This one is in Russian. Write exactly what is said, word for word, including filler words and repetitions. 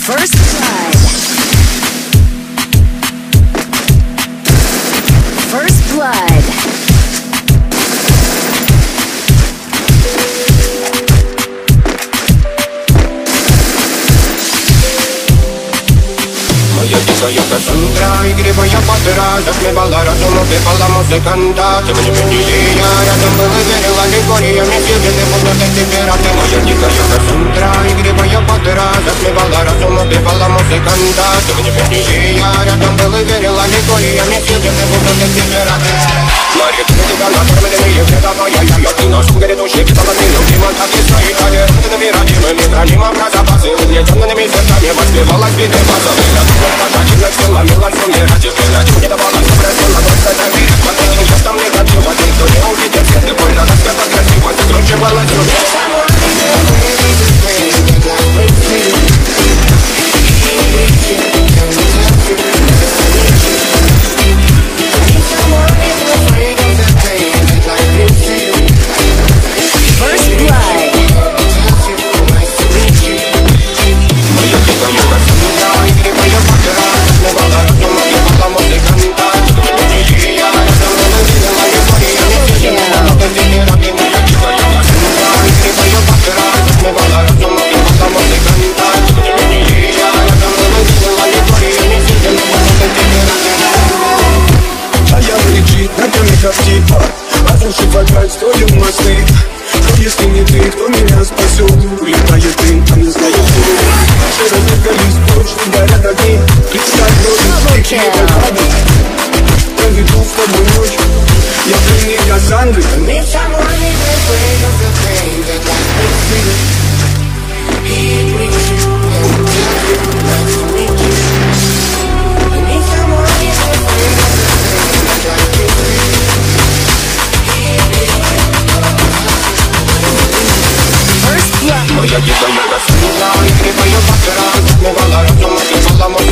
First blood. First blood. Моя дикая Кассандра, игривая пантера, затмевала разум, убивала музыканта. Тем не менее я рядом был и верила легориями, съедены будут эти пираты. Моя дикая Кассандра, игривая пантера, затмевала разум, убивала музыканта. Тем не менее я рядом был и верила легориями, съедены будут эти пираты. Мария, ты тебя накормленные, предавая я, ты наш грядущий китоломил, Димон, так и свои кавер, ты набираемыми, хранимым про запасы, угнетенными сердцами, воспевалась биты базовых. Пожатина села, милан суммира, теперь ради не давала, но просила, но это мир. Смотрели, я там негатива, никто не увидит, все ты больно, так это красиво, ты круче волосю. Строим мосты, но если не ты, кто меня спасет? Улетает дым, а не знаю кто. Разорвались прочь, горят огни. Представь, ночь, ты не докладывай. Проведу с тобой ночь. Я пленник Кассандры. Моя дикая Кассандра, игривая пантера, затмевала разум, убивала музыканта.